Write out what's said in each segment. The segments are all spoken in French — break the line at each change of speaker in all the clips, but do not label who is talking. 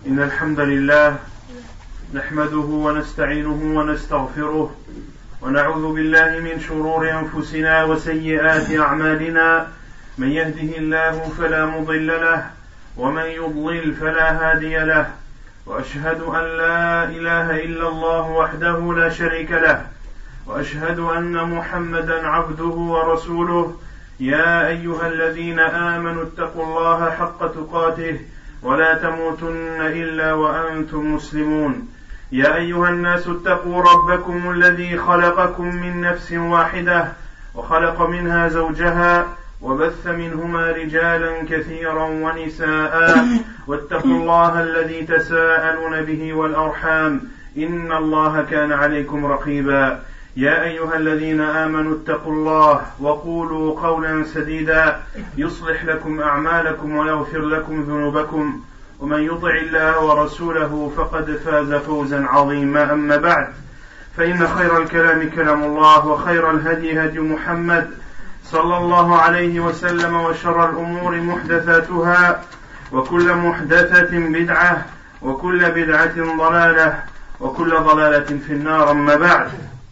إن الحمد لله نحمده ونستعينه ونستغفره ونعوذ بالله من شرور أنفسنا وسيئات أعمالنا من يهده الله فلا مضل له ومن يضلل فلا هادي له وأشهد أن لا إله إلا الله وحده لا شريك له وأشهد أن محمدا عبده ورسوله يا أيها الذين آمنوا اتقوا الله حق تقاته ولا تموتن إلا وأنتم مسلمون يا أيها الناس اتقوا ربكم الذي خلقكم من نفس واحدة وخلق منها زوجها وبث منهما رجالا كثيرا ونساء واتقوا الله الذي تساءلون به والأرحام إن الله كان عليكم رقيبا يا أيها الذين آمنوا اتقوا الله وقولوا قولا سديدا يصلح لكم أعمالكم ويغفر لكم ذنوبكم ومن يطع الله ورسوله فقد فاز فوزا عظيما أما بعد فإن خير الكلام كلام الله وخير الهدي هدي محمد صلى الله عليه وسلم وشر الأمور محدثاتها وكل محدثة بدعة وكل بدعة ضلالة وكل ضلالة في النار أما بعد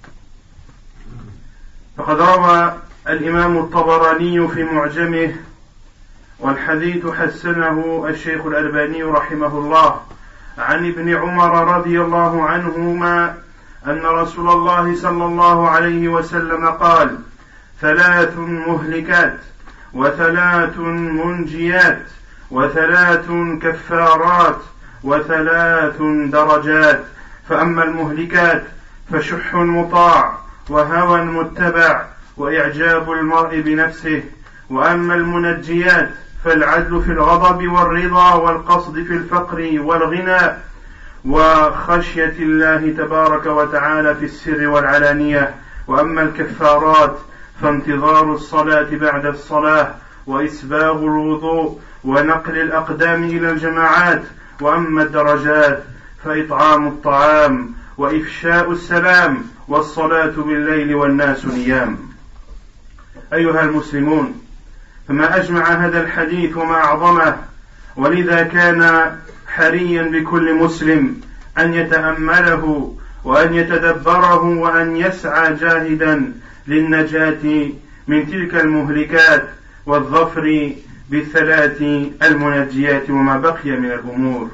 فقد روى الإمام الطبراني في معجمه والحديث حسنه الشيخ الألباني رحمه الله عن ابن عمر رضي الله عنهما أن رسول الله صلى الله عليه وسلم قال: ثلاث مهلكات وثلاث منجيات وثلاث كفارات وثلاث درجات، فأما المهلكات فشح مطاع وهوى متبع وإعجاب المرء بنفسه، وأما المنجيات فالعدل في الغضب والرضا والقصد في الفقر والغنى وخشية الله تبارك وتعالى في السر والعلانية، وأما الكفارات فانتظار الصلاة بعد الصلاة وإسباغ الوضوء ونقل الأقدام إلى الجماعات، وأما الدرجات فإطعام الطعام وإفشاء السلام والصلاة بالليل والناس نيام. أيها المسلمون، فما أجمع هذا الحديث وما أعظمه، ولذا كان حريا بكل مسلم أن يتأمله وأن يتدبره وأن يسعى جاهدا للنجاة من تلك المهلكات والظفر بالثلاث المنجيات وما بقي من الأمور.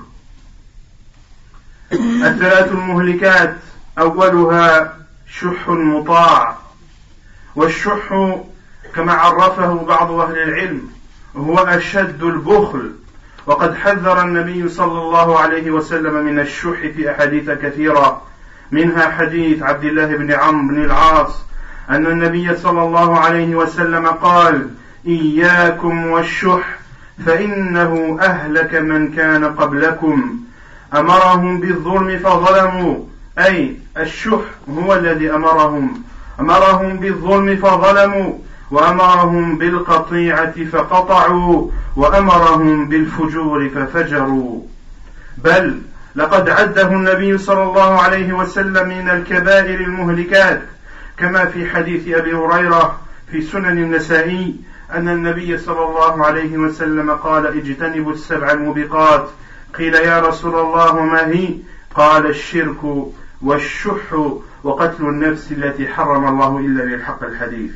الثلاث المهلكات أولها شح مطاع، والشح كما عرفه بعض أهل العلم هو أشد البخل، وقد حذر النبي صلى الله عليه وسلم من الشح في أحاديث كثيرة، منها حديث عبد الله بن عمرو بن العاص أن النبي صلى الله عليه وسلم قال: إياكم والشح فإنه أهلك من كان قبلكم، أمرهم بالظلم فظلموا، أي الشح هو الذي أمرهم بالظلم فظلموا، وأمرهم بالقطيعة فقطعوا، وأمرهم بالفجور ففجروا. بل لقد عده النبي صلى الله عليه وسلم من الكبائر المهلكات، كما في حديث أبي هريرة في سنن النسائي أن النبي صلى الله عليه وسلم قال: اجتنبوا السبع الموبقات. قيل: يا رسول الله وما هي؟ قال: الشرك والشح وقتل النفس التي حرم الله إلا بالحق. الحديث.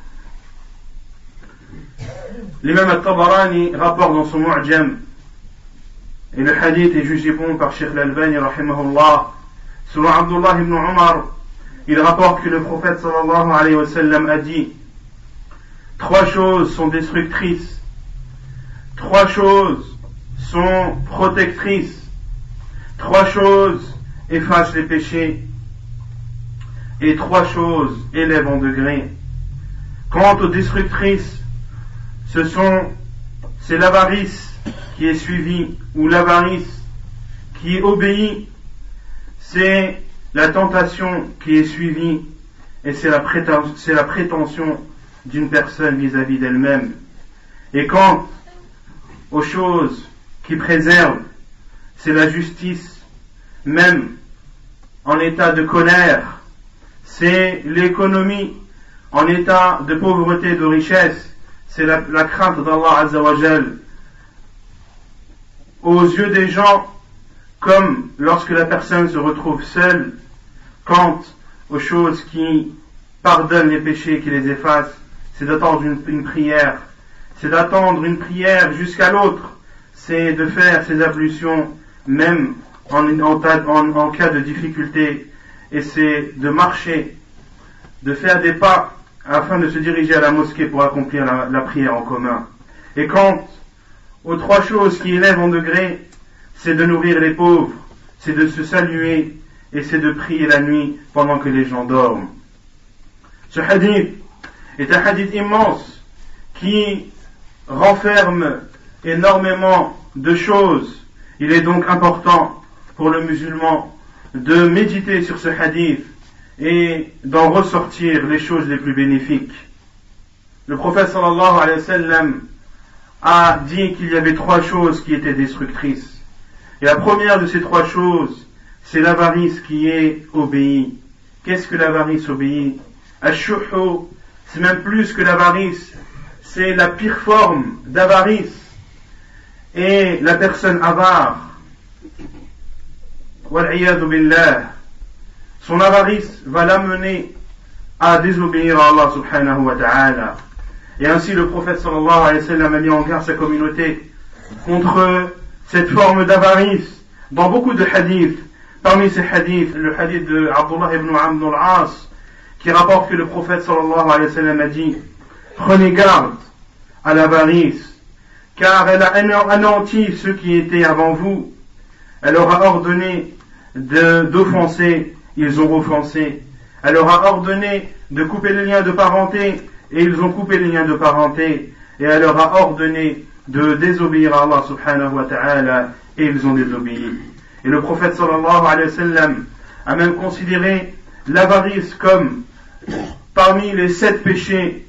L'imam al-Tabarani rapporte dans son Mu'jam, et le hadith est jugé bon par Cheikh al-Albani rahimahullah. Selon Abdullah ibn Umar, il rapporte que le prophète sallallahu alayhi wa sallam a dit: trois choses sont destructrices, trois choses sont protectrices, trois choses effacent les péchés, et trois choses élèvent en degré. Quant aux destructrices, c'est l'avarice qui est suivie, ou l'avarice qui obéit, c'est la tentation qui est suivie, et c'est la prétention d'une personne vis-à-vis d'elle-même. Et quant aux choses qui préservent, c'est la justice, même en état de colère, c'est l'économie en état de pauvreté, de richesse, c'est la crainte d'Allah Azza wa Jal. Aux yeux des gens, comme lorsque la personne se retrouve seule, quant aux choses qui pardonnent les péchés, qui les effacent, c'est d'attendre une prière. C'est d'attendre une prière jusqu'à l'autre. C'est de faire ses ablutions même en cas de difficulté. Et c'est de marcher, de faire des pas afin de se diriger à la mosquée pour accomplir la prière en commun. Et quant aux 3 choses qui élèvent en degré, c'est de nourrir les pauvres, c'est de se saluer et c'est de prier la nuit pendant que les gens dorment. Ce hadith est un hadith immense qui renferme énormément de choses. Il est donc important pour le musulman de méditer sur ce hadith et d'en ressortir les choses les plus bénéfiques. Le prophète sallallahu alayhi wa sallam a dit qu'il y avait 3 choses qui étaient destructrices. Et la première de ces 3 choses, c'est l'avarice qui est obéie. Qu'est-ce que l'avarice obéie? Ash-shuhu, c'est même plus que l'avarice, c'est la pire forme d'avarice. Et la personne avare, wal-iyadu billah, son avarice va l'amener à désobéir à Allah subhanahu wa ta'ala. Et ainsi le prophète sallallahu alayhi wa sallam a mis en garde sa communauté contre cette forme d'avarice dans beaucoup de hadiths. Parmi ces hadiths, le hadith de Abdullah ibn Amr al-As qui rapporte que le prophète sallallahu alayhi wa sallam a dit: prenez garde à l'avarice, car elle a anéanti ceux qui étaient avant vous. Elle leur a ordonné d'offenser, ils ont offensé. Elle leur a ordonné de couper les liens de parenté, et ils ont coupé les liens de parenté. Et elle leur a ordonné de désobéir à Allah subhanahu wa ta'ala, et ils ont désobéi. Et le prophète sallallahu alayhi wa sallam a même considéré l'avarice comme parmi les 7 péchés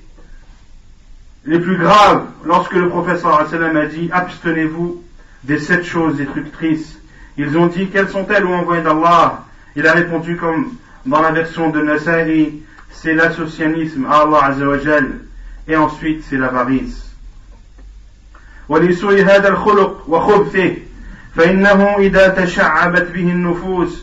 les plus graves, lorsque le prophète sallallahu alayhi wa sallam a dit: abstenez-vous des 7 choses destructrices. Ils ont dit: quelles sont-elles, ô envoyé d'Allah? Il a répondu comme dans la version de Nasa'i: c'est l'associanisme à Allah azza wa jal, et ensuite c'est l'avarice. ولسوء هذا الخلق وخبثه فإنه إذا تشعبت به النفوس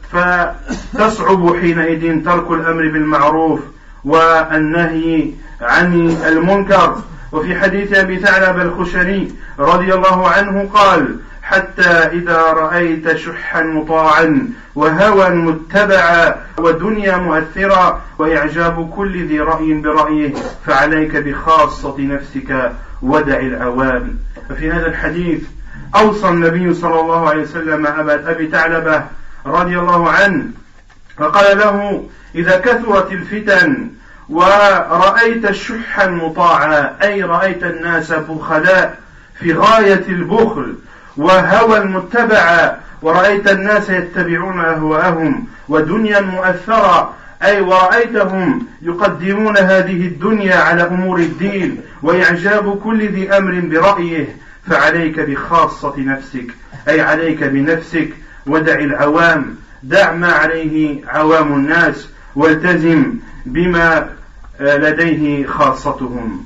فتصعب حينئذ ترك الأمر بالمعروف والنهي عن المنكر. وفي حديث أبي ثعلبة الخشني رضي الله عنه قال: حتى إذا رأيت شحا مطاعا وهوى متبعا ودنيا مؤثرا وإعجاب كل ذي رأي برأيه فعليك بخاصة نفسك ودع العوام. ففي هذا الحديث أوصى النبي صلى الله عليه وسلم أبي ثعلبة رضي الله عنه فقال له: إذا كثرت الفتن ورأيت الشح المطاعا، أي رأيت الناس بخلاء في غاية البخل وهوى المتبعا، ورأيت الناس يتبعون أهواءهم ودنيا مؤثرة، أي ورأيتهم يقدمون هذه الدنيا على أمور الدين وإعجاب كل ذي أمر برأيه فعليك بخاصة نفسك، أي عليك بنفسك ودع العوام، دع ما عليه عوام الناس والتزم بما لديه خاصتهم.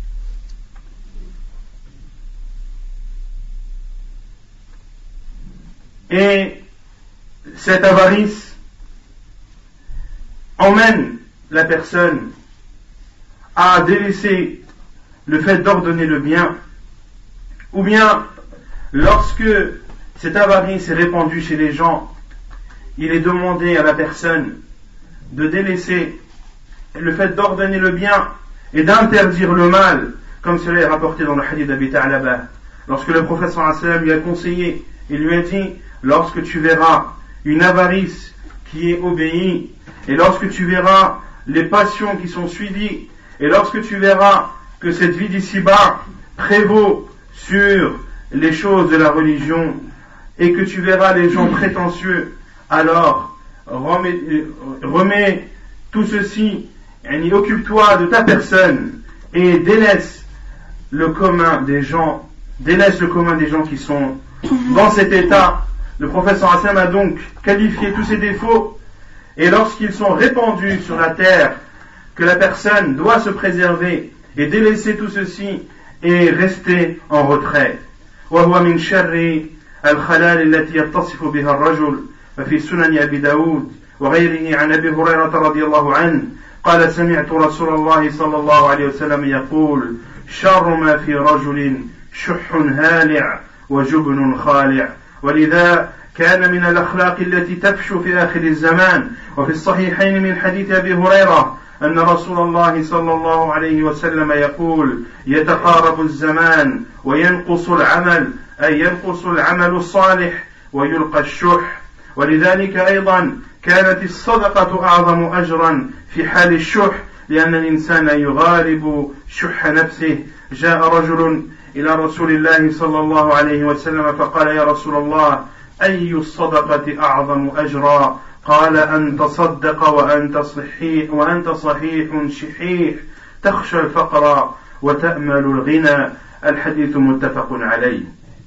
Et cette avarice emmène la personne à délaisser le fait d'ordonner le bien, ou bien lorsque cette avarice est répandue chez les gens, il est demandé à la personne de délaisser le fait d'ordonner le bien et d'interdire le mal, comme cela est rapporté dans le hadith d'Abi Tha'laba. Lorsque le prophète sallallahu alayhi wa sallam lui a conseillé, il lui a dit: lorsque tu verras une avarice qui est obéie, et lorsque tu verras les passions qui sont suivies, et lorsque tu verras que cette vie d'ici-bas prévaut sur les choses de la religion, et que tu verras les gens prétentieux, alors remets tout ceci, et occupe-toi de ta personne, et délaisse le commun des gens qui sont dans cet état. Le prophète sallallahu alayhi wa sallam a donc qualifié tous ces défauts, et lorsqu'ils sont répandus sur la terre, que la personne doit se préserver et délaisser tout ceci et rester en retrait. وهو من شر الخلال التي يتصف بها الرجل. ففي سنن أبي داود وغيره عن أبي هريرة رضي الله عنه قال سمعت رسول الله صلى الله عليه وسلم يقول شر ما في رجل شح هالع وجبن خالع. ولذا كان من الأخلاق التي تفشو في آخر الزمان. وفي الصحيحين من حديث أبي هريرة أن رسول الله صلى الله عليه وسلم يقول يتقارب الزمان وينقص العمل، أي ينقص العمل الصالح ويلقى الشح. ولذلك أيضا كانت الصدقة أعظم أجرا في حال الشح، لأن الإنسان يغالب شح نفسه. جاء رجل إلى رسول الله صلى الله عليه وسلم فقال يا رسول الله أي الصدقة أعظم أجرا؟ قال أن تصدق وأنت صحيح شحيح تخشى الفقر وتأمل الغنى. الحديث متفق عليه.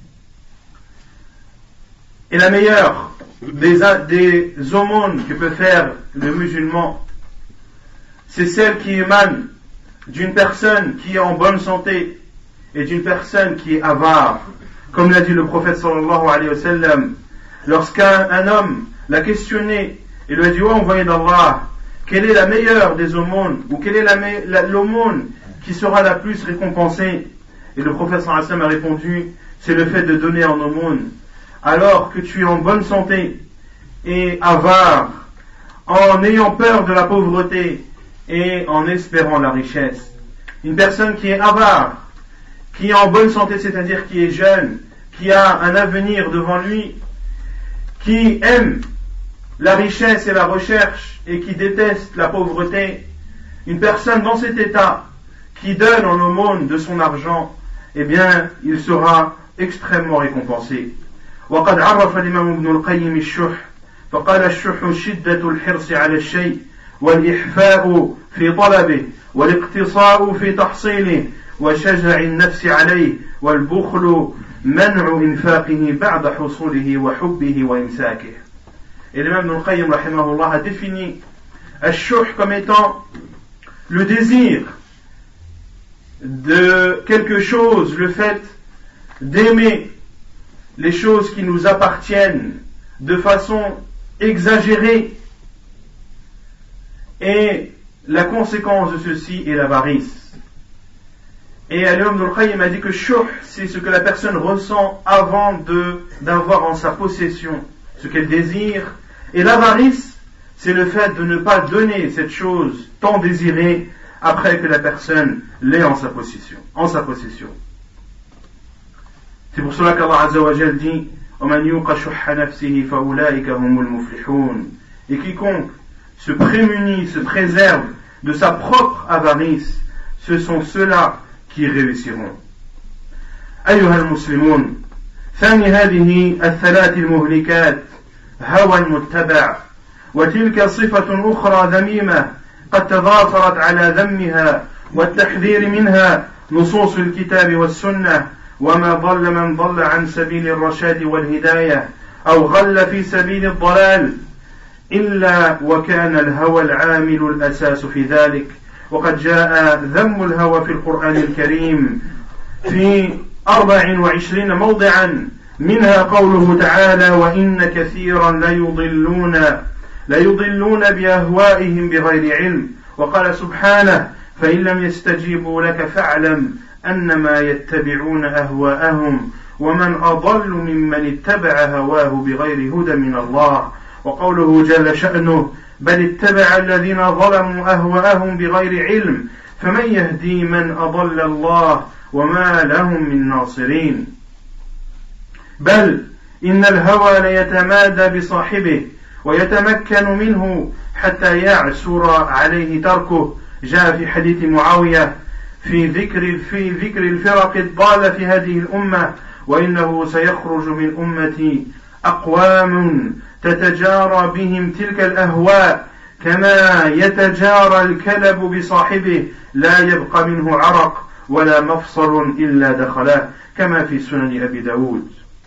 Et la meilleure des aumônes que peut faire le musulman, c'est celle qui émane d'une personne qui est en bonne santé et d'une personne qui est avare. Comme l'a dit le prophète sallallahu alayhi wa sallam, lorsqu'un homme l'a questionné et lui a dit, oh envoyé d'Allah, quelle est la meilleure des aumônes, ou quelle est l'aumône qui sera la plus récompensée? Et le prophète sallallahu alayhi wa sallam a répondu, c'est le fait de donner en aumône alors que tu es en bonne santé et avare, en ayant peur de la pauvreté et en espérant la richesse. Une personne qui est avare, qui est en bonne santé, c'est-à-dire qui est jeune, qui a un avenir devant lui, qui aime la richesse et la recherche et qui déteste la pauvreté, une personne dans cet état qui donne en aumône de son argent, eh bien, il sera extrêmement récompensé. وقد عرف الإمام ابن القيم الشح فقال الشح شدة الحرص على الشيء والإحفاء في طلبه والاقتصاء في تحصيله وشجع النفس عليه والبخل منع إنفاقه بعد حصوله وحبه وإمساكه. Et l'imam Ibn al-Qayyim rahimahullah a défini الشح comme étant le désir de quelque chose, le fait d'aimer les choses qui nous appartiennent de façon exagérée, et la conséquence de ceci est l'avarice. Et l'imam Ibn al-Qayyim a dit que shuh, c'est ce que la personne ressent avant d'avoir en sa possession ce qu'elle désire, et l'avarice, c'est le fait de ne pas donner cette chose tant désirée après que la personne l'ait en sa possession. C'est pour cela qu'Allah Azza wa Jal dit وَمَنْ يُوقَ شُحَّ نَفْسِهِ فَأُولَٰئِكَ هُمُ الْمُفْلِحُونَ. Et quiconque se prémunit, se préserve de sa propre avarice, ce sont ceux-là qui réussiront. أيها المسلمون، ثاني هذه الثلاث المهلكات هوى متبع، وتلك صفة أخرى ذميمة قد تضافرت على ذمها والتحذير منها نصوص الكتاب والسنة. وما ضل من ضل عن سبيل الرشاد والهداية أو غل في سبيل الضلال إلا وكان الهوى العامل الأساس في ذلك. وقد جاء ذم الهوى في القرآن الكريم في 24 موضعا، منها قوله تعالى وإن كثيرا ليضلون بأهوائهم بغير علم. وقال سبحانه فإن لم يستجيبوا لك فاعلم أنما يتبعون أهواءهم ومن أضل ممن اتبع هواه بغير هدى من الله. وقوله جل شأنه بل اتبع الذين ظلموا أهواءهم بغير علم فمن يهدي من أضل الله وما لهم من ناصرين. بل إن الهوى ليتمادى بصاحبه ويتمكن منه حتى يعسر عليه تركه. جاء في حديث معاوية في ذكر الفرق الضالة في هذه الأمة وإنه سيخرج من أمتي أقوام تتجارى بهم تلك الأهواء كما يتجارى الكلب بصاحبه لا يبقى منه عرق ولا مفصل إلا دخله كما في سنن أبي داود.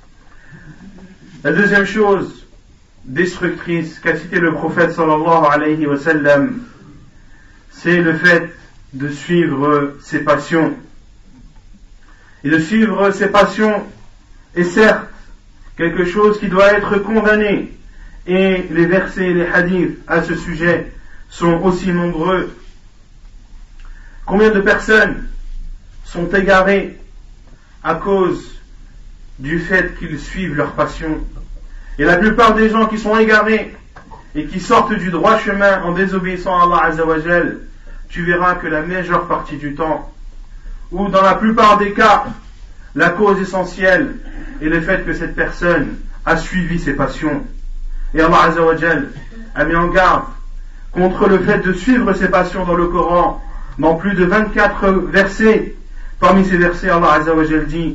La deuxième chose destructrice qu'a cité le prophète sallallahu alayhi wa sallam, c'est le fait de suivre ses passions. Et de suivre ses passions est certes quelque chose qui doit être condamné. Et les versets et les hadiths à ce sujet sont aussi nombreux. Combien de personnes sont égarées à cause du fait qu'ils suivent leur passion? Et la plupart des gens qui sont égarés et qui sortent du droit chemin en désobéissant à Allah Azza wa Jal, tu verras que la majeure partie du temps, ou dans la plupart des cas, la cause essentielle est le fait que cette personne a suivi ses passions. Et Allah Azza wa Jal a mis en garde contre le fait de suivre ses passions dans le Coran, dans plus de 24 versets. Parmi ces versets, Allah Azza wa Jal dit: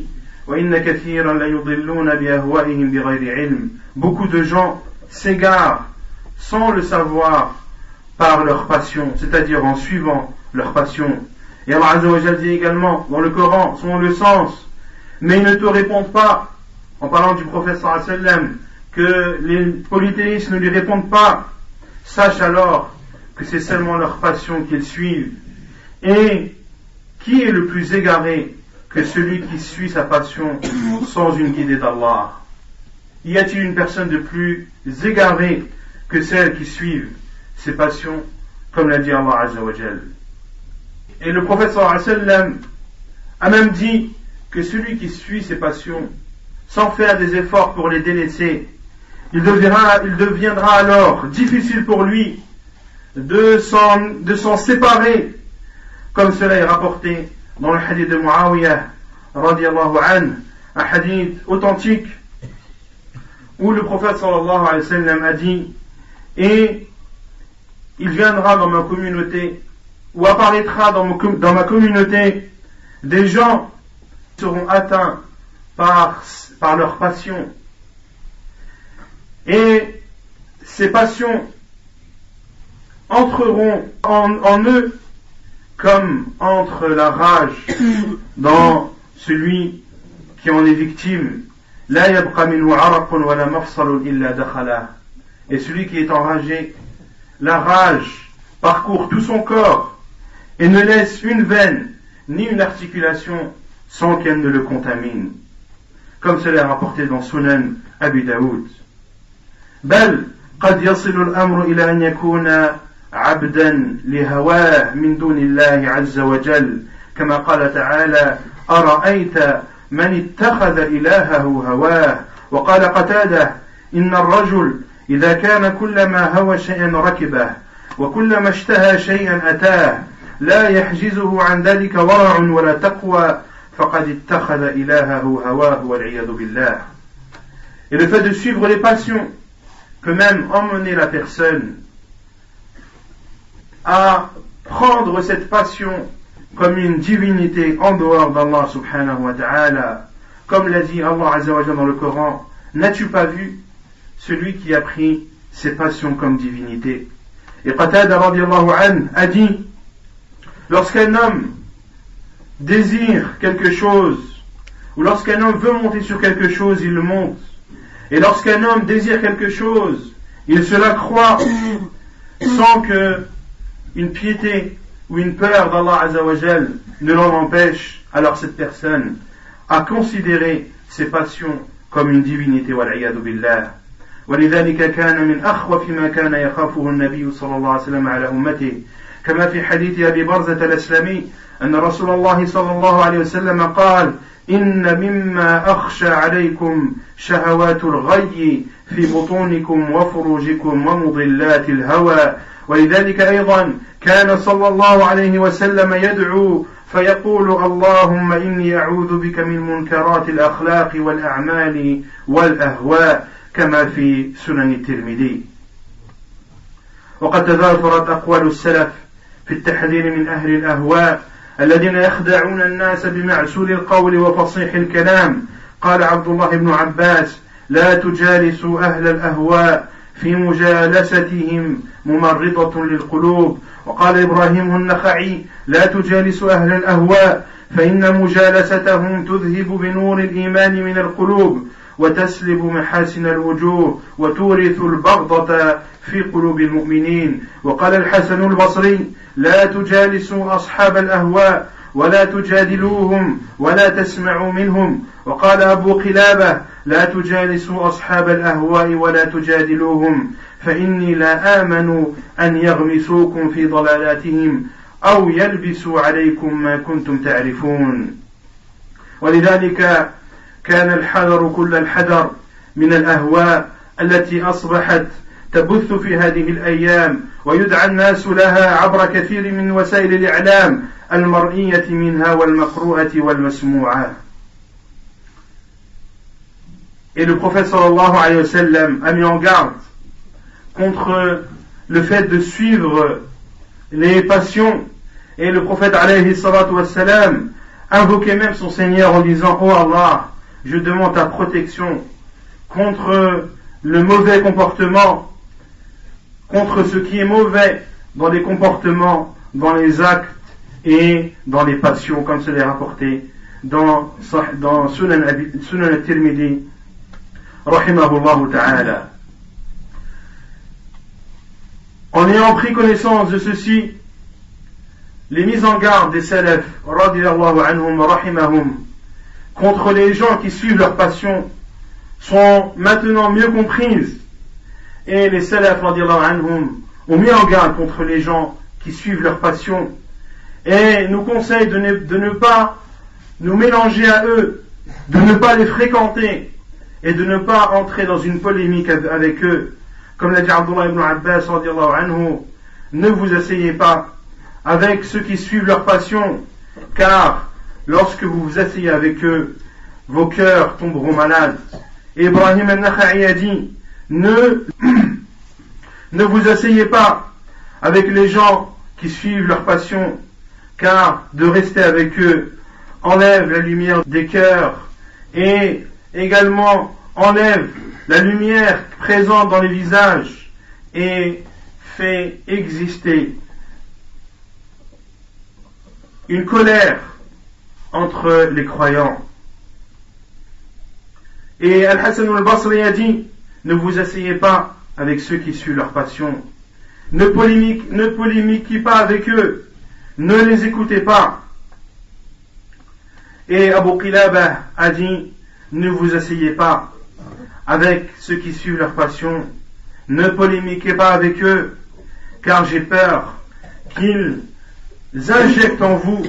beaucoup de gens s'égarent sans le savoir par leur passion, c'est-à-dire en suivant leur passion. Et Allah Azza wa Jal dit également dans le Coran, selon le sens: mais ils ne te répondent pas, en parlant du prophète sallallahu alayhi wa sallam, que les polythéistes ne lui répondent pas, sache alors que c'est seulement leur passion qu'ils suivent. Et qui est le plus égaré que celui qui suit sa passion sans une guidée d'Allah? Y a-t-il une personne de plus égarée que celle qui suit ses passions, comme l'a dit Allah Azza wa Jal? Et le prophète sallallahu alayhi wa sallam a même dit que celui qui suit ses passions sans faire des efforts pour les délaisser, il deviendra alors difficile pour lui de s'en séparer, comme cela est rapporté dans le hadith de Muawiyah radiyallahu anhu, un hadith authentique où le prophète sallallahu alayhi wa sallam a dit: et il viendra dans ma communauté, ou apparaîtra dans ma communauté, des gens qui seront atteints par leur passion, et ces passions entreront en eux comme entre la rage dans celui qui en est victime. La yabqa minhu araqun wa la mafsalun illa dakhala. Et celui qui est enragé, la rage parcourt tout son corps et ne laisse une veine ni une articulation sans qu'elle ne le contamine, comme cela est rapporté dans Sunan Abi Daoud. بل قد يصل الأمر إلى أن يكون عبدا لهواه من دون الله عز وجل، كما قال تعالى: أرأيت من اتخذ إلهه هواه. وقال قتادة: إن الرجل إذا كان كلما هوى شيئا ركبه وكلما اشتهى شيئا أتاه لا يحجزه عن ذلك ورع ولا تقوى فقد اتخذ إلهه هواه والعياذ بالله. Et le fait de suivre les passions peut même emmener la personne à prendre cette passion comme une divinité en dehors d'Allah subhanahu wa ta'ala. Comme l'a dit Allah Azza wa Jalla dans le Coran: n'as-tu pas vu celui qui a pris ses passions comme divinité? Et Qatada radiyallahu anhu a dit: lorsqu'un homme désire quelque chose, ou lorsqu'un homme veut monter sur quelque chose, il le monte. Et lorsqu'un homme désire quelque chose, il se la croit sans que une piété ou une peur d'Allah Azza wa Jal ne l'en empêche. Alors cette personne a considéré ses passions comme une divinité, wal-iyadu billah. ولذلك كان من أخوف ما كان يخافه النبي صلى الله عليه وسلم على أمته، كما في حديث أبي برزة الأسلمي أن رسول الله صلى الله عليه وسلم قال: إن مما أخشى عليكم شهوات الغي في بطونكم وفروجكم ومضلات الهوى. ولذلك أيضا كان صلى الله عليه وسلم يدعو فيقول: اللهم إني أعوذ بك من منكرات الأخلاق والأعمال والأهواء، كما في سنن الترمذي. وقد تضافرت أقوال السلف في التحذير من أهل الأهواء الذين يخدعون الناس بمعسول القول وفصيح الكلام. قال عبد الله بن عباس: لا تجالسوا أهل الأهواء في مجالستهم ممرضة للقلوب. وقال إبراهيم النخعي: لا تجالسوا أهل الأهواء فإن مجالستهم تذهب بنور الإيمان من القلوب وتسلب محاسن الوجوه وتورث البغضة في قلوب المؤمنين. وقال الحسن البصري: لا تجالسوا أصحاب الأهواء ولا تجادلوهم ولا تسمعوا منهم. وقال أبو قلابة لا تجالسوا أصحاب الأهواء ولا تجادلوهم فإني لا آمن أن يغمسوكم في ضلالاتهم أو يلبسوا عليكم ما كنتم تعرفون. ولذلك كان الحذر كل الحذر من الأهواء التي أصبحت تبث في هذه الأيام ويدعى الناس لها عبر كثير من وسائل الإعلام المرئية منها والمقروءة والمسموعة. Et le prophète sallallahu alayhi wa sallam a mis en garde contre le fait de suivre les passions, et le prophète alayhi salatu wa sallam invoquait même son Seigneur en disant: Oh Allah, je demande ta protection contre le mauvais comportement, contre ce qui est mauvais dans les comportements, dans les actes et dans les passions, comme cela est rapporté dans Sunan al-Tirmidhi rahimahullah ta'ala. En ayant pris connaissance de ceci, les mises en garde des salaf radiyallahu anhum rahimahum contre les gens qui suivent leur passion sont maintenant mieux comprises, et les salaf radiyallahu anhum ont mis en garde contre les gens qui suivent leur passion et nous conseillent de ne pas nous mélanger à eux, de ne pas les fréquenter et de ne pas entrer dans une polémique avec eux. Comme l'a dit Abdullah ibn Abbas radiyallahu anhu, ne vous asseyez pas avec ceux qui suivent leur passion, car lorsque vous vous asseyez avec eux, vos cœurs tomberont malades. Et Ibrahim al-Nakha'i a dit: ne vous asseyez pas avec les gens qui suivent leur passion, car de rester avec eux enlève la lumière des cœurs et également enlève la lumière présente dans les visages et fait exister une colère entre les croyants. Et Al-Hassan al-Basri a dit: ne vous asseyez pas avec ceux qui suivent leur passion, ne polémiquez pas avec eux, ne les écoutez pas. Et Abu Qilaba a dit: ne vous asseyez pas avec ceux qui suivent leur passion, ne polémiquez pas avec eux, car j'ai peur qu'ils injectent en vous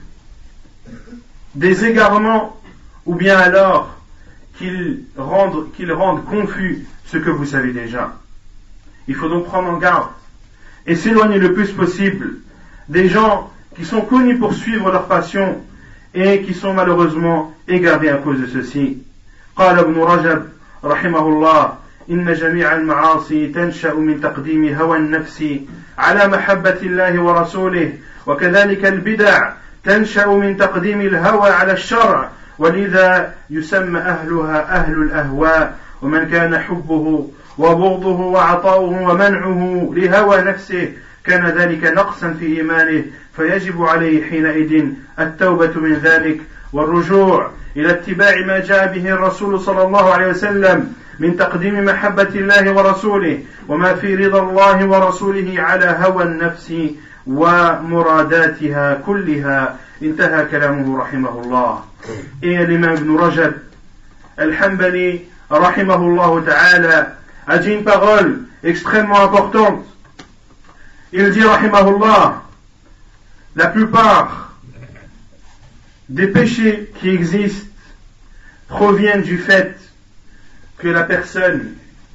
des égarements, ou bien alors qu'ils rendent confus ce que vous savez déjà. Il faut donc prendre en garde et s'éloigner le plus possible des gens qui sont connus pour suivre leur passion et qui sont malheureusement égarés à cause de ceci. قال ابن رجب رحمه الله: إن جميع المعاصي تنشأ من تقديم هوى النفس على محبة الله ورسوله، وكذلك البدع تنشأ من تقديم الهوى على الشرع، ولذا يسمى أهلها أهل الأهواء، ومن كان حبه وبغضه وعطاؤه ومنعه لهوى نفسه كان ذلك نقصا في إيمانه، فيجب عليه حينئذ التوبة من ذلك والرجوع إلى اتباع ما جاء به الرسول صلى الله عليه وسلم من تقديم محبة الله ورسوله وما في رضا الله ورسوله على هوى النفس ومراداتها كلها. انتهى كلامه رحمه الله. Et l'imam Ibn Rajab al-Hanbali rahimahullah ta'ala a dit une parole extrêmement importante. Il dit rahimahullah: la plupart des péchés qui existent proviennent du fait que la personne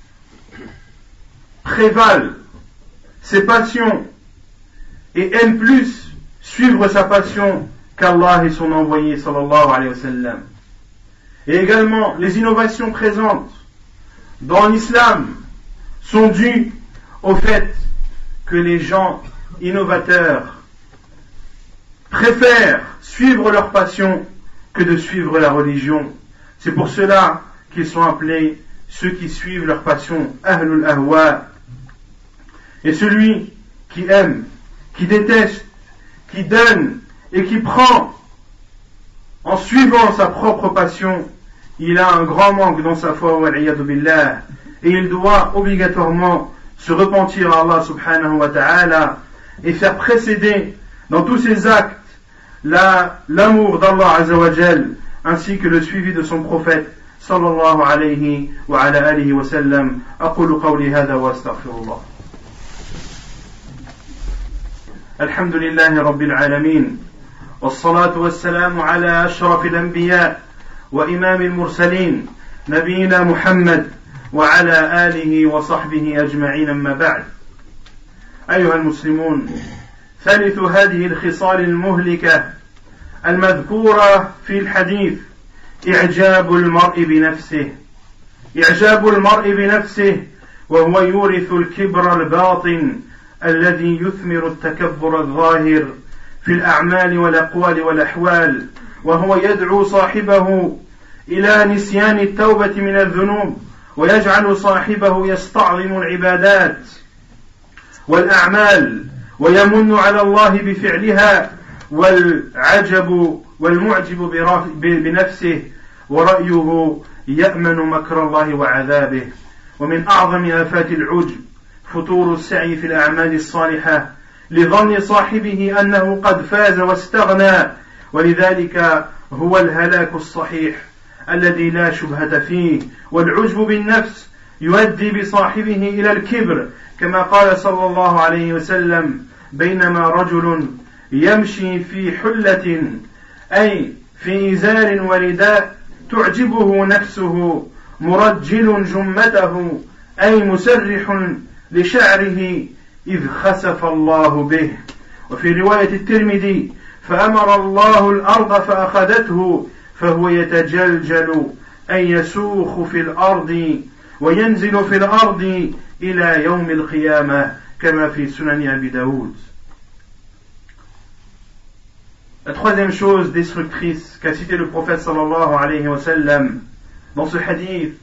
prévale ses passions et aime plus suivre sa passion qu'Allah et son envoyé sallallahu alayhi wa sallam. Et également, les innovations présentes dans l'islam sont dues au fait que les gens innovateurs préfèrent suivre leur passion que de suivre la religion. C'est pour cela qu'ils sont appelés ceux qui suivent leur passion, Ahlul Ahwa. Et celui qui aime, qui déteste, qui donne et qui prend en suivant sa propre passion, il a un grand manque dans sa foi, wal-iyadu billah, et il doit obligatoirement se repentir à Allah subhanahu wa ta'ala et faire précéder dans tous ses actes l'amour d'Allah Azza wa Jal, ainsi que le suivi de son prophète sallallahu alayhi wa ala alihi wa sallam. أقول قولي هذا وأستغفر الله. الحمد لله رب العالمين والصلاة والسلام على أشرف الأنبياء وإمام المرسلين نبينا محمد وعلى آله وصحبه أجمعين. أما بعد، أيها المسلمون، ثالث هذه الخصال المهلكة المذكورة في الحديث إعجاب المرء بنفسه، وهو يورث الكبر الباطن الذي يثمر التكبر الظاهر في الأعمال والأقوال والأحوال، وهو يدعو صاحبه إلى نسيان التوبة من الذنوب، ويجعل صاحبه يستعظم العبادات والأعمال ويمن على الله بفعلها، والمعجب بنفسه ورأيه يأمن مكر الله وعذابه. ومن أعظم آفات العجب فتور السعي في الأعمال الصالحة لظن صاحبه أنه قد فاز واستغنى، ولذلك هو الهلاك الصحيح الذي لا شبهة فيه. والعجب بالنفس يؤدي بصاحبه إلى الكبر، كما قال صلى الله عليه وسلم: بينما رجل يمشي في حلة، أي في إزار ورداء، تعجبه نفسه، مرجل جمته، أي مسرح لشعره، إذ خسف الله به. وفي رواية الترمذي: فأمر الله الأرض فأخذته، فهو يتجلجل، أي يسوخ في الأرض وينزل في الأرض إلى يوم القيامة، كما في سنن أبي داود. La troisième chose destructrice qu'a cité le prophète sallallahu alayhi wa sallam dans ce hadith,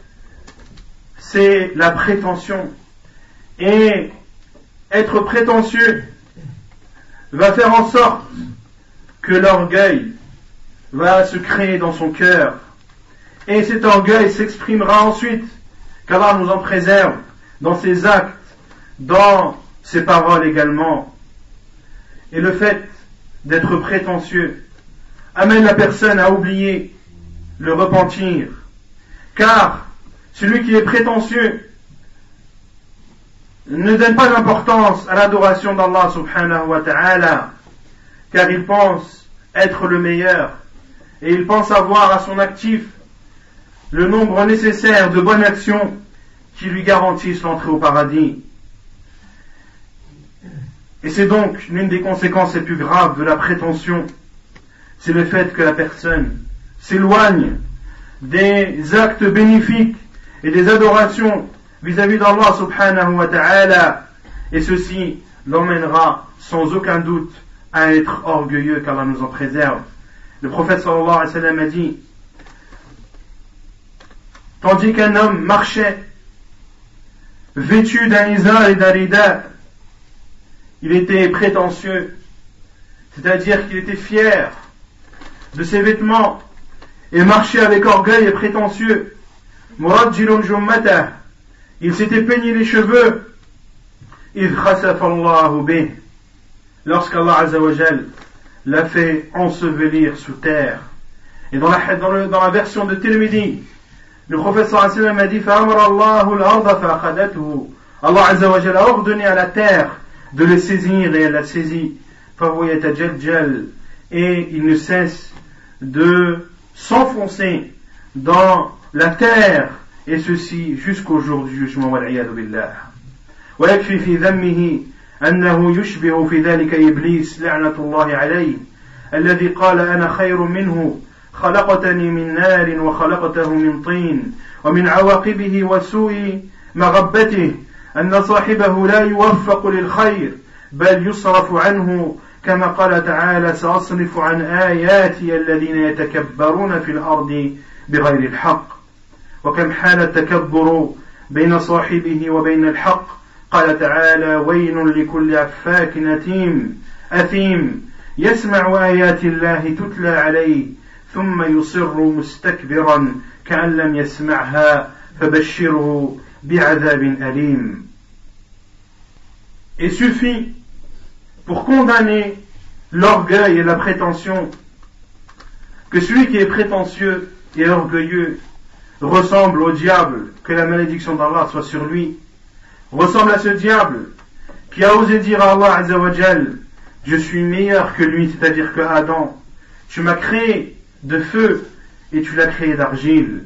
c'est la prétention. Et être prétentieux va faire en sorte que l'orgueil va se créer dans son cœur, et cet orgueil s'exprimera ensuite, qu'Allah nous en préserve, dans ses actes, dans ses paroles également. Et le fait d'être prétentieux amène la personne à oublier le repentir, car celui qui est prétentieux ne donne pas d'importance à l'adoration d'Allah subhanahu wa ta'ala, car il pense être le meilleur, et il pense avoir à son actif le nombre nécessaire de bonnes actions qui lui garantissent l'entrée au paradis. Et c'est donc l'une des conséquences les plus graves de la prétention, c'est le fait que la personne s'éloigne des actes bénéfiques et des adorations vis-à-vis d'Allah subhanahu wa ta'ala, et ceci l'emmènera sans aucun doute à être orgueilleux, qu'Allah nous en préserve. Le prophète sallallahu alayhi wa sallam a dit: tandis qu'un homme marchait vêtu d'un izar et d'un rida, il était prétentieux, c'est-à-dire qu'il était fier de ses vêtements et marchait avec orgueil et prétentieux. Murajjilun jummatah, il s'était peigné les cheveux. Idh khasafa Allahu bih, lorsqu'Allah Azza wa Jal l'a fait ensevelir sous terre. Et dans la version de Tirmidhi, le prophète sallallahu alayhi wa sallam a dit: fa'amara Allahu al-arda fa'akhadatuhu, Allah Azza wa Jal a ordonné à la terre de le saisir, et elle l'a saisi. فَهُوَ يَتَجَلْجَلْ, et il ne cesse de s'enfoncer dans la terre, et ceci jusqu'au jour du jugement. وَالْعِيَاذُ بِاللَّهِ. ويكفي في ذمه أنه يشبه في ذلك إبليس لعنة الله عليه، الذي قال: أنا خير منه، خلقتني من نار وخلقته من طين. ومن عواقبه وسوء مغبته أن صاحبه لا يوفق للخير، بل يصرف عنه، كما قال تعالى: سأصرف عن آياتي الذين يتكبرون في الأرض بغير الحق. وكم حال التكبر بين صاحبه وبين الحق، قال تعالى: ويل لكل أفاك أثيم يسمع آيات الله تتلى عليه ثم يصر مستكبرا كأن لم يسمعها فبشره بعذاب أليم. Et suffit pour condamner l'orgueil et la prétention, que celui qui est prétentieux et orgueilleux ressemble au diable, que la malédiction d'Allah soit sur lui, ressemble à ce diable qui a osé dire à Allah Azza wa Jal, je suis meilleur que lui, c'est-à-dire que Adam, tu m'as créé de feu et tu l'as créé d'argile.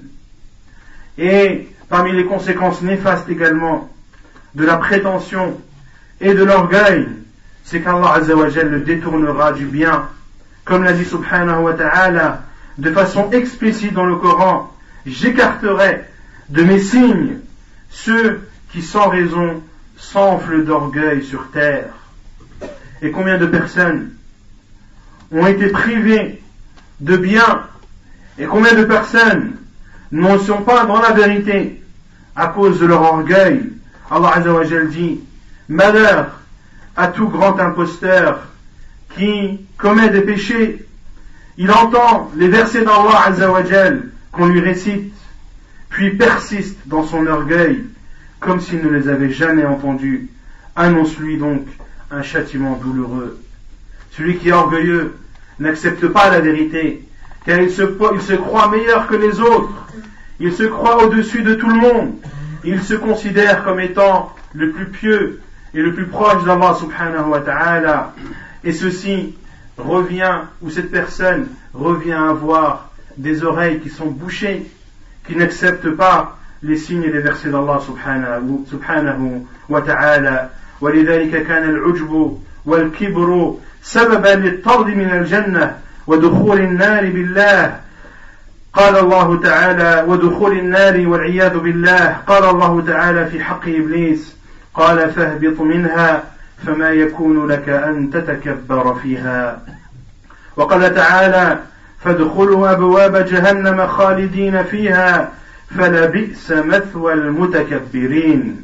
Et parmi les conséquences néfastes également de la prétention et de l'orgueil, c'est qu'Allah Azza wa Jal le détournera du bien, comme l'a dit subhanahu wa ta'ala de façon explicite dans le Coran, j'écarterai de mes signes ceux qui sans raison s'enflent d'orgueil sur terre. Et combien de personnes ont été privées de bien, et combien de personnes ne sont pas dans la vérité à cause de leur orgueil. Allah Azza wa Jal dit, malheur à tout grand imposteur qui commet des péchés. Il entend les versets d'Allah Azza wa Jal qu'on lui récite, puis persiste dans son orgueil comme s'il ne les avait jamais entendus. Annonce-lui donc un châtiment douloureux. Celui qui est orgueilleux n'accepte pas la vérité, car il se croit meilleur que les autres, il se croit au-dessus de tout le monde, il se considère comme étant le plus pieux et le plus proche d'Allah subhanahu wa ta'ala, et ceci revient, ou cette personne revient à avoir des oreilles qui sont bouchées, qui n'acceptent pas les signes et les versets d'Allah subhanahu wa ta'ala. ولذلك كان العجب والكبر سببا للطرد من الجنة ودخول النار بالله. قال الله تعالى ودخول النار والعياذ بالله. قال الله تعالى في حق إبليس قال فاهبط منها فما يكون لك أن تتكبر فيها. وقال تعالى فادخلوا أبواب جهنم خالدين فيها فلبئس مثوى المتكبرين.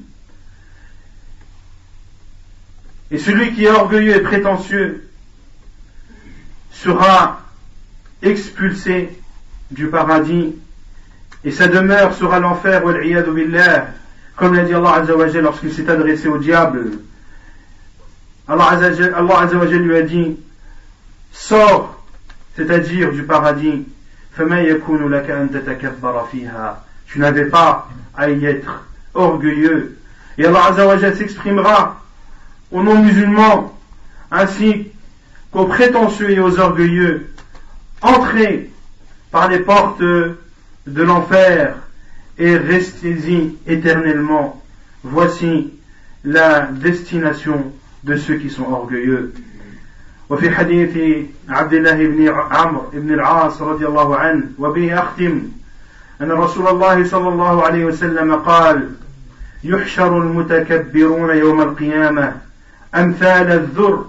Et celui qui est orgueilleux et prétentieux sera expulsé du paradis et sa demeure sera l'enfer, wal iyadu billah, comme l'a dit Allah Azza wa Jal lorsqu'il s'est adressé au diable. Allah Azza wa Jal lui a dit, sors, c'est-à-dire du paradis, فَمَا يَكُونُ لَكَ أَن تَتَكَبَّرَ فِيهَا. Tu n'avais pas à y être orgueilleux. Et Allah Azza wa Jal s'exprimera aux non-musulmans ainsi qu'aux prétentieux et aux orgueilleux, entrez par les portes de l'enfer et restez-y éternellement. Voici la destination de ceux qui sont orgueilleux. وفي حديث عبد الله بن عمرو بن العاص رضي الله عنه وبه أختم أن رسول الله صلى الله عليه وسلم قال يحشر المتكبرون يوم القيامة أمثال الذر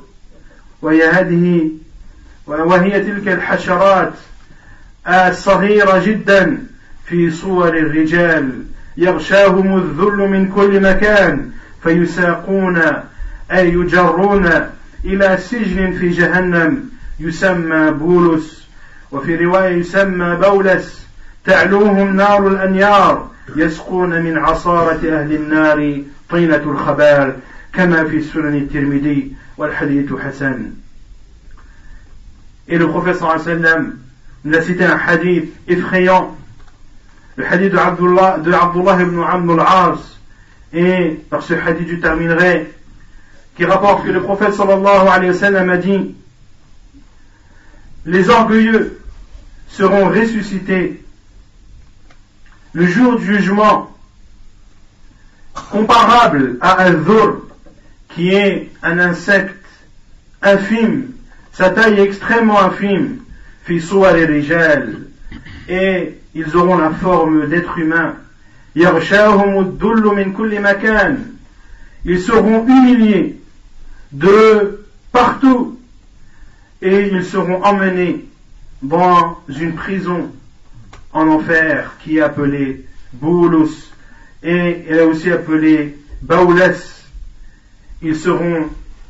وهي تلك الحشرات الصغيرة جدا في صور الرجال يغشاهم الذل من كل مكان فيساقون أي يجرون إلى سجن في جهنم يسمى بولس وفي رواية يسمى بولس تعلوهم نار الأنيار يسقون من عصارة أهل النار طينة الخبال كما في سنن الترمذي والحديث حسن. Et le prophète sallallahu alayhi wa sallam nous a cité un hadith effrayant, le hadith de Abdullah ibn Amr al-As, et par ce hadith je terminerai, qui rapporte que le prophète sallallahu alayhi wa sallam a dit, les orgueilleux seront ressuscités le jour du jugement comparable à un dhur, qui est un insecte infime, sa taille est extrêmement infime, fi suwar rijal, et ils auront la forme d'êtres humains, yaghshahum ad-dullu min kulli makan, ils seront humiliés de partout et ils seront emmenés dans une prison en enfer qui est appelée Boulous et elle est aussi appelée Baoulas. Ils seront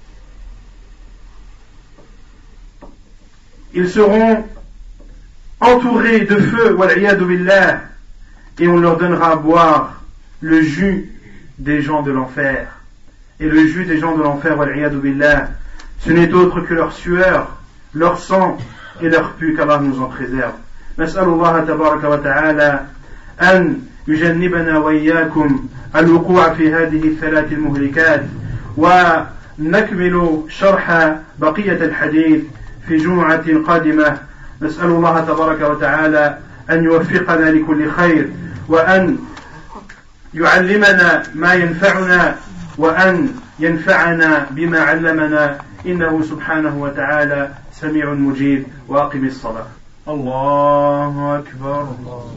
entourés de feu, wal iyadu billah, et on leur donnera à boire le jus des gens de l'enfer. Et le jus des gens de l'enfer, wal iyadu billah, Ce n'est autre que leur sueur, leur sang et leur pu qu'Allah nous en préserve. نسأل الله تبارك وتعالى أن يجنبنا وإياكم الوقوع في هذه الثلاث المهلكات ونكمل شرح بقية الحديث في جمعة قادمة. نسأل الله تبارك وتعالى أن يوفقنا لكل خير وأن يعلمنا ما ينفعنا وأن ينفعنا بما علمنا إنه سبحانه وتعالى سميع مجيب. وأقم الصلاة. الله أكبر.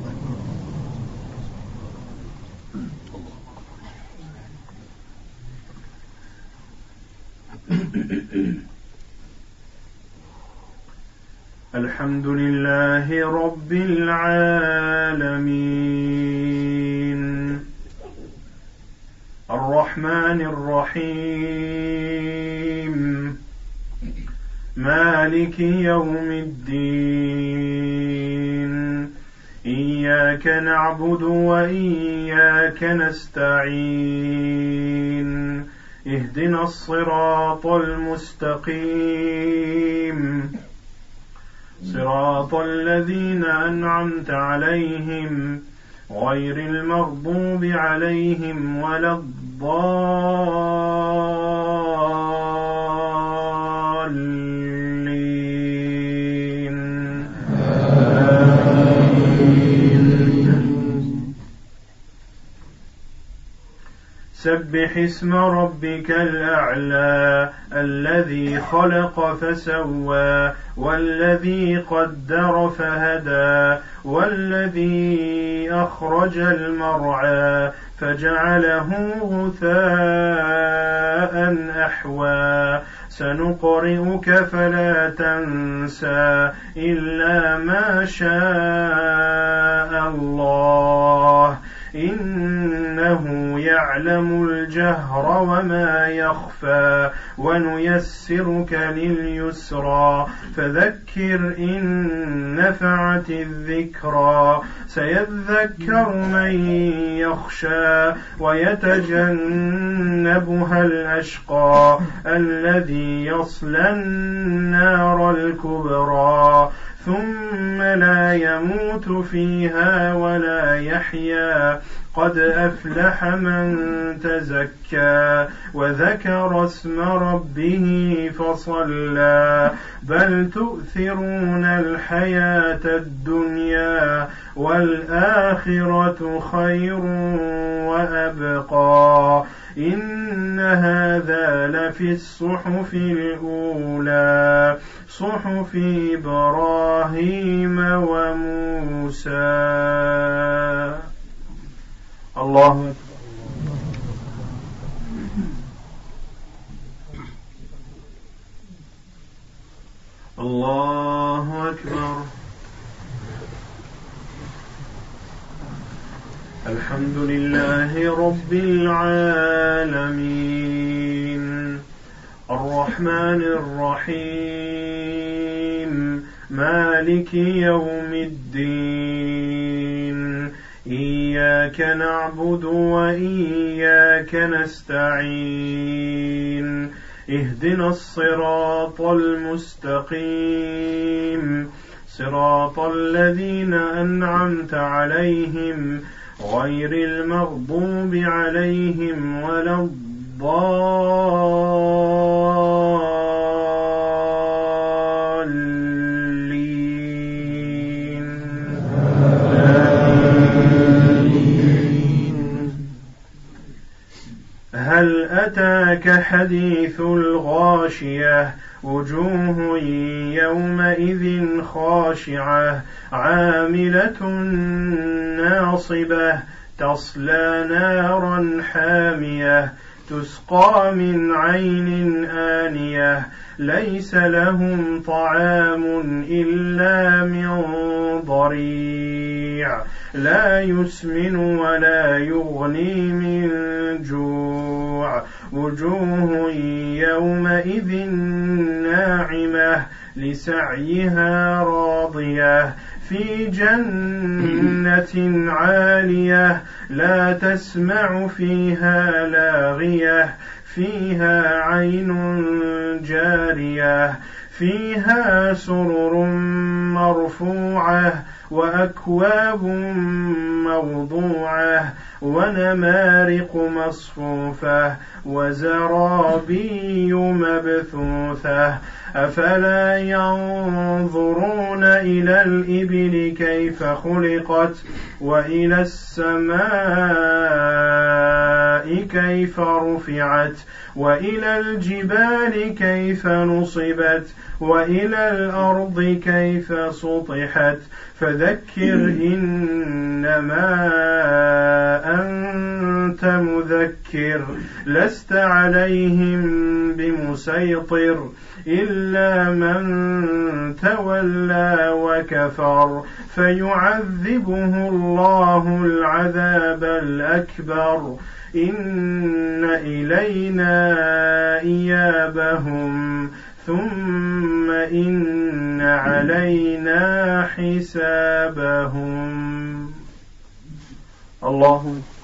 الحمد لله رب العالمين الرحمن الرحيم مالك يوم الدين إياك نعبد وإياك نستعين اهدنا الصراط المستقيم صراط الذين أنعمت عليهم غير المغضوب عليهم ولا الضالين. سبح اسم ربك الأعلى الذي خلق فسوى والذي قدر فهدى والذي أخرج المرعى فجعله غثاء أحوى سنقرئك فلا تنسى إلا ما شاء الله إنه يعلم الجهر وما يخفى ونيسرك لليسرى فذكر إن نفعت الذكرى سيذكر من يخشى ويتجنبها الأشقى الذي يصلى النار الكبرى ثم لا يموت فيها ولا يحيا قد أفلح من تزكى وذكر اسم ربه فصلى بل تؤثرون الحياة الدنيا والآخرة خير وأبقى إن هذا لفي الصحف الأولى صحف إبراهيم وموسى. الله أكبر. الله أكبر. الحمد لله رب العالمين الرحمن الرحيم مالك يوم الدين إياك نعبد وإياك نستعين اهدنا الصراط المستقيم صراط الذين أنعمت عليهم غير المغضوب عليهم ولا الضالين. هل أتاك حديث الغاشية وجوه يومئذ خاشعة عاملة ناصبة تصلى نارا حامية تسقى من عين آنية ليس لهم طعام إلا من ضريع لا يسمن ولا يغني من جوع وجوه يومئذ ناعمة لسعيها راضية في جنة عالية لا تسمع فيها لاغية فيها عين جارية فيها سرر مرفوعة وأكواب موضوعة ونمارق مصفوفة وزرابي مبثوثة أفلا ينظرون إلى الإبل كيف خلقت وإلى السماء كيف رفعت وإلى الجبال كيف نصبت وإلى الأرض كيف سطحت فذكر إنما أنت مذكر لست عليهم بمسيطر إلا من تولى وكفر فيعذبه الله العذاب الأكبر إن إلينا إيابهم ثم إن علينا حسابهم. الله